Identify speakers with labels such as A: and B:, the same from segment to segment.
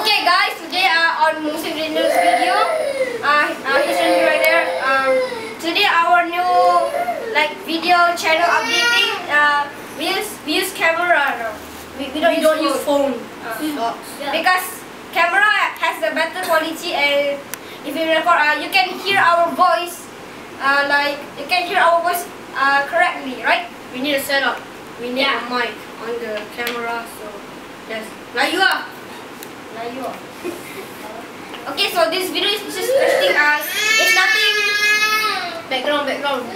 A: Okay guys, today on Musim Rindu's video, he's right there. Today our new video channel updating. We use camera now. We don't use phone. Because camera has a better quality, and if you record, you can hear our voice. You can hear our voice correctly, right? We need a setup. We need a mic on the camera, so yes. Okay, so this video is just testing us. It's nothing. Background.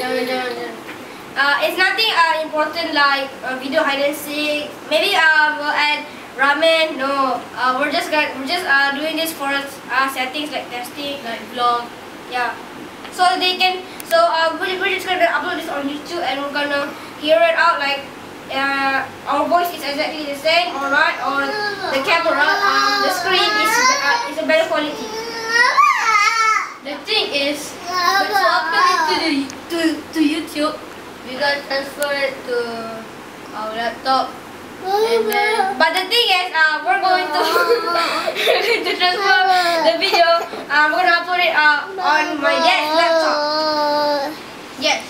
A: It's nothing important like video hide and seek. Maybe we'll add ramen. No, we're just doing this for settings like testing, like vlog. Yeah. So they can. So we're just gonna upload this on YouTube, and we're gonna hear it out like. Our voice is exactly the same or not, or the camera, the screen is a better quality. The thing is, to upload it to YouTube, we gotta transfer it to our laptop. And then, but the thing is, we're going to to transfer the video. We're gonna upload it on my dad's laptop. Yes.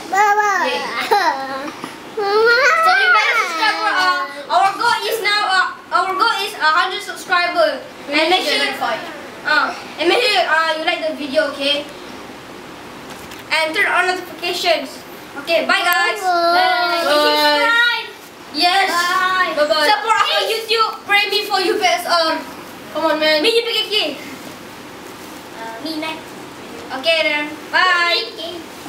A: So you better subscribe. Our goal is now 100 subscribers. And make sure you like the video, okay? And turn on notifications. Okay, bye guys. Bye. Subscribe. Yes. Bye. Bye. Support us on YouTube. Pray me for UPSR. Come on, man. Me you pick a key. Me next. Okay then. Bye.